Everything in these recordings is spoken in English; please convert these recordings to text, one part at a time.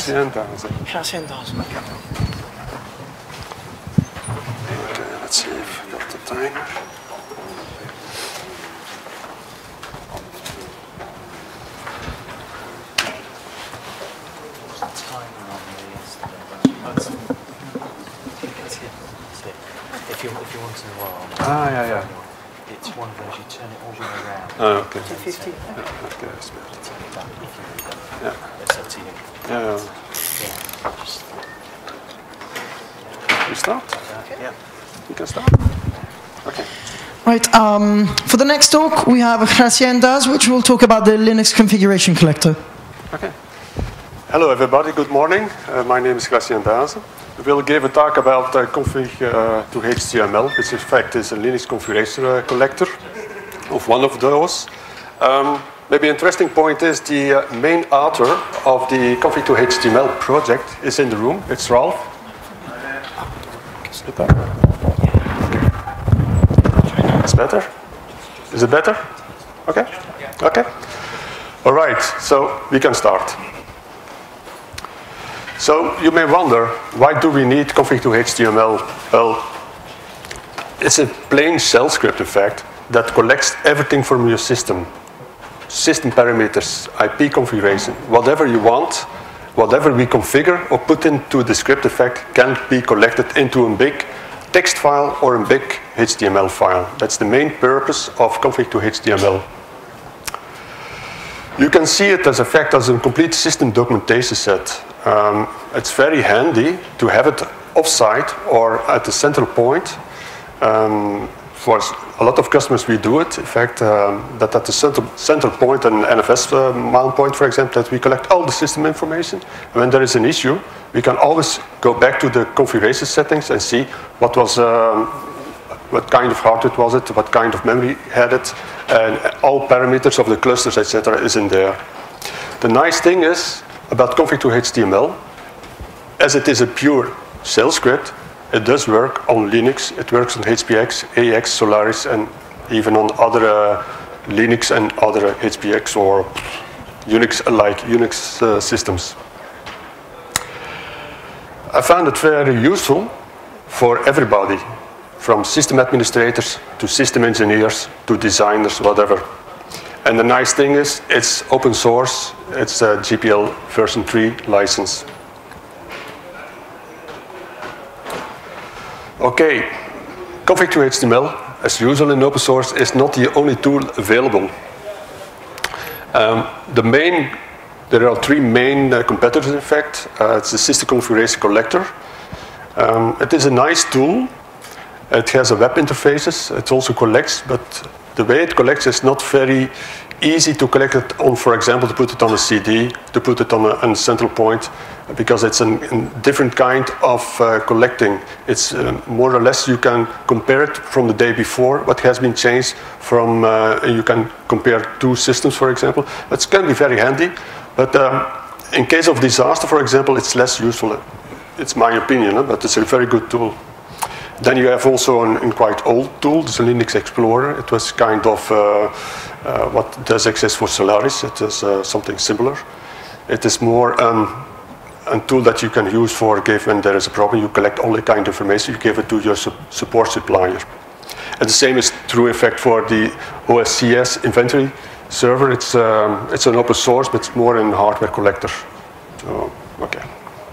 Grazie and Dazen. Grazie and Dazen. Okay, let's see if we got the timer. If you want to know why. Yeah. It's one of those, you turn it all the way around. Oh, okay. 250. Yeah, okay, that's better. If you need that. Yeah. It's up to you. Yeah. Yeah. Just, You start? yeah. You can start? Okay. Right, for the next talk, we have Gracian Daz, which will talk about the Linux configuration collector. Okay. Hello, everybody. Good morning. My name is Gracian Daz. We will give a talk about config to HTML, which in fact is a Linux configuration collector of one of those. Maybe an interesting point is the main author of the config to HTML project is in the room. It's Ralph. Is it better? It's better? Is it better? Okay. Okay. All right. So we can start. So you may wonder, why do we need config to HTML? Well, it's a plain shell script, in fact, that collects everything from your system. System parameters, IP configuration, whatever you want, whatever we configure or put into the script, in fact, can be collected into a big text file or a big HTML file. That's the main purpose of config to HTML. You can see it as a fact as a complete system documentation set. It's very handy to have it offsite or at the central point. For a lot of customers, we do it. In fact, that at the central point, an NFS mount point, for example, that we collect all the system information. And when there is an issue, we can always go back to the configuration settings and see what was, what kind of hardware was it, what kind of memory had it, and all parameters of the clusters, etc., is in there. The nice thing is about config to HTML, as it is a pure shell script, it does work on Linux, it works on HPX, AX, Solaris, and even on other Linux and other HPX or Unix-alike Unix systems. I found it very useful for everybody, from system administrators to system engineers to designers, whatever. And the nice thing is, it's open source, it's a GPL version 3 license. Okay, config to HTML, as usual in open source, is not the only tool available. There are three main competitors, in fact. It's the System Configuration Collector. It is a nice tool. It has a web interfaces. It also collects, but the way it collects is not very easy to collect it on, for example, to put it on a CD, to put it on a central point, because it's a different kind of collecting. It's more or less you can compare it from the day before, what has been changed from, you can compare two systems, for example. That can be very handy, but in case of disaster, for example, it's less useful. It's my opinion, but it's a very good tool. Then you have also a quite old tool, it's a Linux Explorer. It was kind of what does exist for Solaris. It is something similar. It is more a tool that you can use for when there is a problem. You collect all the kind of information, you give it to your support supplier. And the same is true, in fact, for the OSCS inventory server. It's an open source, but it's more a hardware collector. So, okay.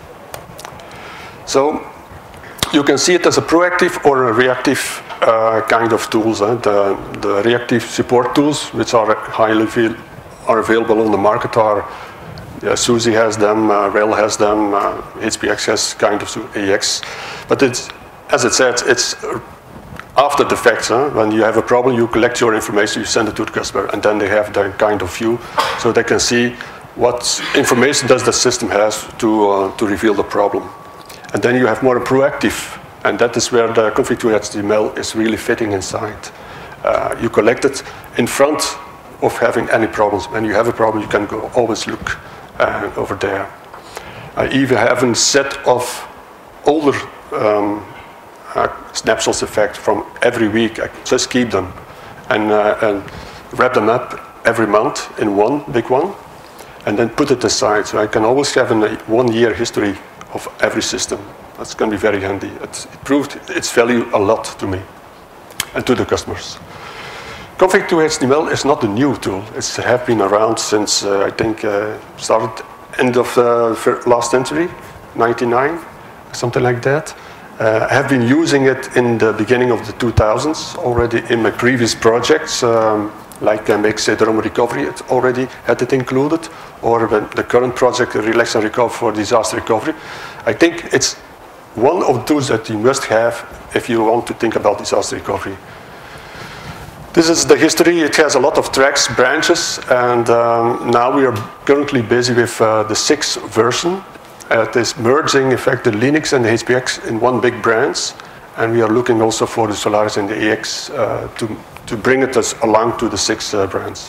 So you can see it as a proactive or a reactive kind of tools. The reactive support tools, which are available on the market, are SUSE has them, Rail has them, HPX has kind of AX. But it's, as it said, it's after the fact. When you have a problem, you collect your information, you send it to the customer, and then they have their kind of view, so they can see what information does the system has to reveal the problem. And then you have more proactive, and that is where the config to HTML is really fitting inside. You collect it in front of having any problems. When you have a problem, you can go always look over there. I even have a set of older snapshots, in fact, from every week. I just keep them and wrap them up every month in one big one. and then put it aside. So I can always have a 1 year history of every system. That's going to be very handy. It proved its value a lot to me and to the customers. Config2HTML is not a new tool. It's have been around since, I think, started end of last century, 99, something like that. I have been using it in the beginning of the 2000s already in my previous projects, like Make CD-ROM Recovery, it already had it included, or the current project, Relax and Recover for Disaster Recovery. I think it's one of the tools that you must have if you want to think about disaster recovery. This is the history. It has a lot of tracks, branches, and now we are currently busy with the 6th version. It is merging, in fact, the Linux and the HPX in one big branch, and we are looking also for the Solaris and the AX to bring it along to the 6th branch.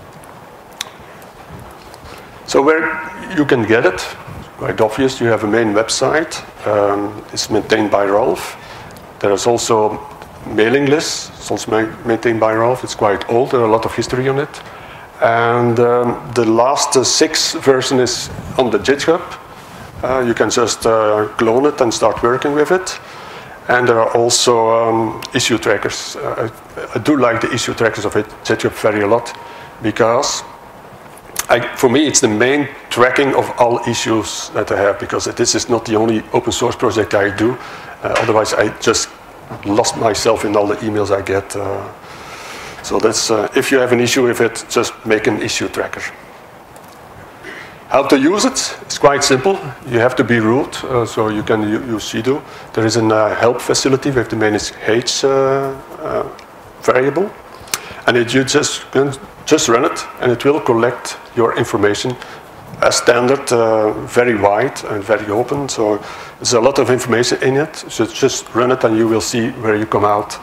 So where you can get it, quite obvious, you have a main website. It's maintained by Ralph. There is also mailing list. It's also maintained by Ralph. It's quite old. There's a lot of history on it. And the last 6th version is on the GitHub. You can just clone it and start working with it. And there are also issue trackers. I do like the issue trackers of GitHub very a lot because for me, it's the main tracking of all issues that I have, because this is not the only open source project I do. Otherwise, I just lost myself in all the emails I get. So that's, if you have an issue with it, just make an issue tracker. How to use it? It's quite simple. You have to be root, so you can use sudo. There is a help facility with the manage H variable. And you just run it, and it will collect your information as standard, very wide and very open. So there's a lot of information in it. So just run it, and you will see where you come out.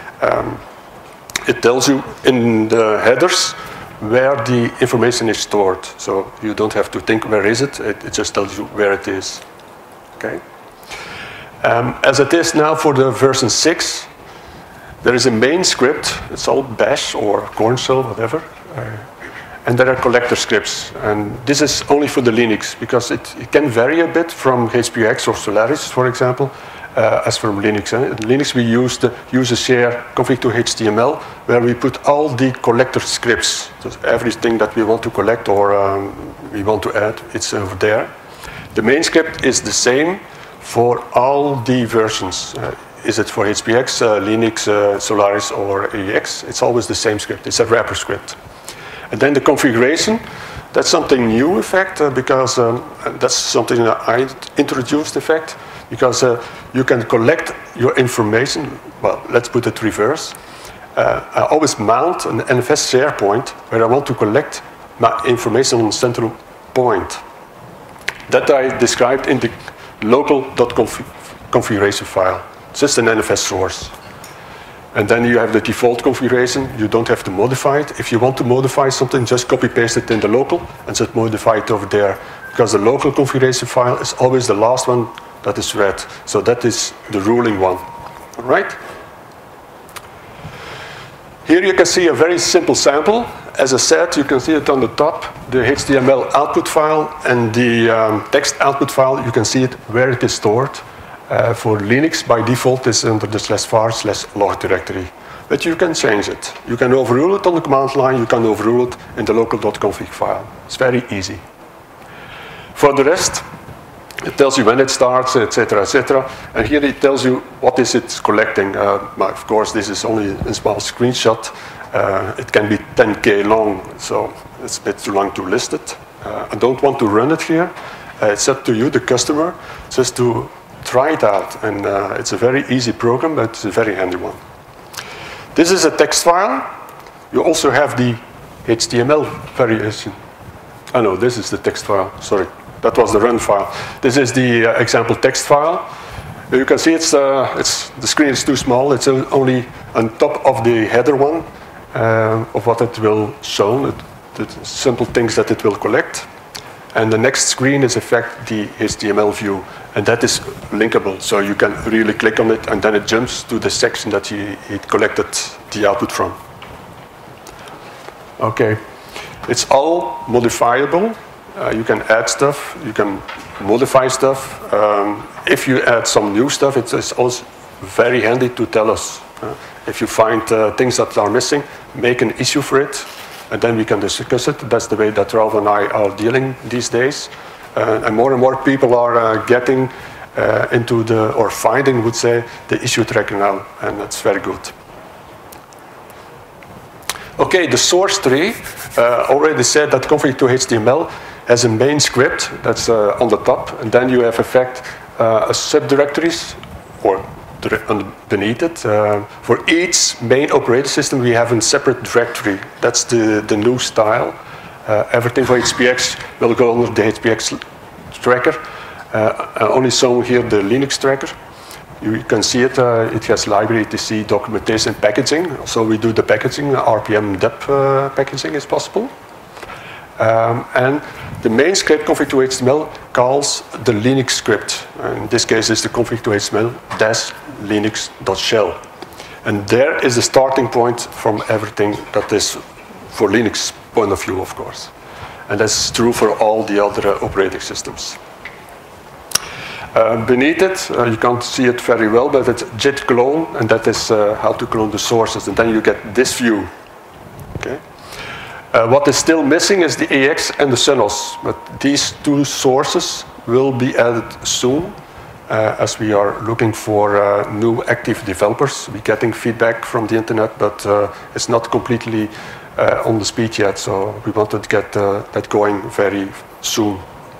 It tells you in the headers where the information is stored. So you don't have to think where is it. It just tells you where it is. Okay. As it is now for the version 6, there is a main script. It's all bash or corn shell, whatever. And there are collector scripts. And this is only for the Linux, because it can vary a bit from HPX or Solaris, for example, as from Linux. In Linux, we use the user share config2HTML, where we put all the collector scripts. So everything that we want to collect or we want to add, it's over there. The main script is the same for all the versions. Is it for HPX, Linux, Solaris, or AEX? It's always the same script. It's a wrapper script. And then the configuration, that's something new, in fact, because that's something that I introduced, in fact, because you can collect your information. Well, let's put it reverse. I always mount an NFS share point where I want to collect my information on the central point. That I described in the local.configuration file. It's just an NFS source. And then you have the default configuration. You don't have to modify it. If you want to modify something, just copy-paste it in the local and just modify it over there. Because the local configuration file is always the last one that is read. So that is the ruling one. All right? Here you can see a very simple sample. As I said, you can see it on the top, the HTML output file and the text output file. You can see it where it is stored. For Linux, by default, it's under the /var/log directory. But you can change it. You can overrule it on the command line. You can overrule it in the local.config file. It's very easy. For the rest, it tells you when it starts, etc., etc. And here it tells you what is it collecting. Of course, this is only a small screenshot. It can be 10K long, so it's a bit too long to list it. I don't want to run it here. It's up to you, the customer, just to try it out. And it's a very easy program, but it's a very handy one. This is a text file. You also have the HTML variation. Oh no, this is the text file, sorry. That was the run file. This is the example text file. You can see the screen is too small. It's only on top of the header one of what it will show, the simple things that it will collect. And the next screen is in fact the HTML view, and that is linkable. So you can really click on it, and then it jumps to the section that it collected the output from. Okay, it's all modifiable. You can add stuff, you can modify stuff. If you add some new stuff, it's also very handy to tell us. If you find things that are missing, make an issue for it, and then we can discuss it. That's the way that Ralph and I are dealing these days. And more people are getting into or finding, would say, the issue tracker now, and that's very good. Okay, the source tree. Already said that config2html has a main script that's on the top, and then you have, in fact, subdirectories, or beneath it. For each main operating system, we have a separate directory. That's the new style. Everything for HPX will go under the HPX tracker. Only shown here the Linux tracker. You can see it. It has library, etc, documentation, packaging. So we do the packaging, RPM dep packaging is possible. And the main script config2html calls the Linux script. In this case, it's the config2html-linux.shell. And there is the starting point from everything that is for Linux point of view, of course. And that's true for all the other operating systems. Beneath it, you can't see it very well, but it's git clone, and that is how to clone the sources. And then you get this view. Okay. What is still missing is the AX and the Sonos, but these two sources will be added soon, as we are looking for new active developers. We're getting feedback from the internet, but it's not completely on the speed yet, so we want to get that going very soon.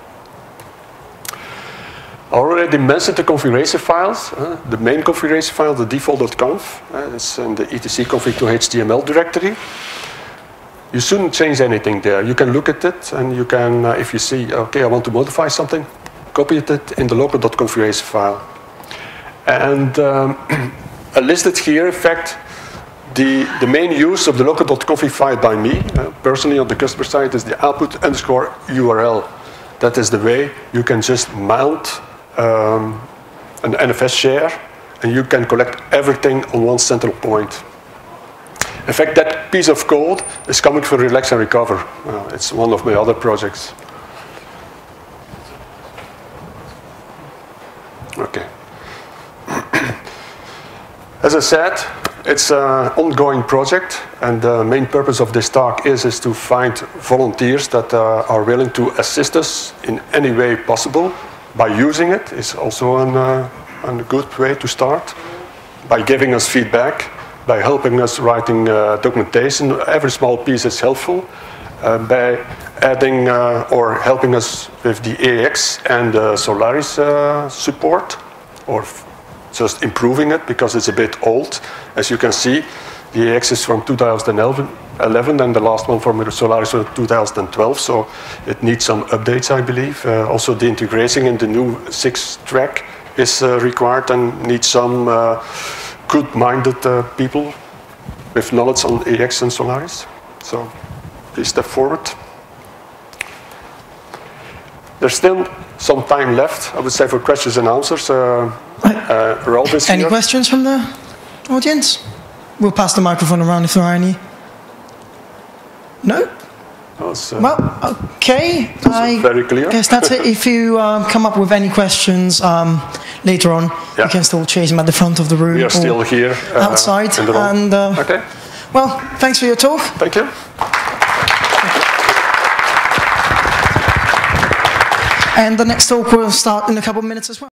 I already mentioned the configuration files. The main configuration file, the default.conf, is in the etc config2html directory. You shouldn't change anything there. You can look at it, and you can, if you see, okay, I want to modify something, copy it in the local.configuration file. And I listed here, in fact, the main use of the local.config file by me, personally on the customer side, is the output_URL. That is the way you can just mount an NFS share, and you can collect everything on one central point. In fact, that piece of code is coming from Relax and Recover. It's one of my other projects. Okay. As I said, it's an ongoing project, and the main purpose of this talk is to find volunteers that are willing to assist us in any way possible. By using it is also a good way to start. By giving us feedback, by helping us writing documentation, every small piece is helpful. By adding or helping us with the AX and Solaris support, or just improving it because it's a bit old. As you can see, the AX is from 2011 and the last one from Solaris was 2012, so it needs some updates, I believe. Also, the integration in the new 6 track is required and needs some good-minded people with knowledge on AX and Solaris. So please step forward. There's still some time left, I would say, for questions and answers. Ralph is Any here. questions from the audience? We'll pass the microphone around if there are any. No? Well, okay. I very clear. guess that's it. If you come up with any questions later on, you can still chase them at the front of the room. We are or still here. outside. In the room. And, okay. well, thanks for your talk. Thank you. And the next talk will start in a couple of minutes as well.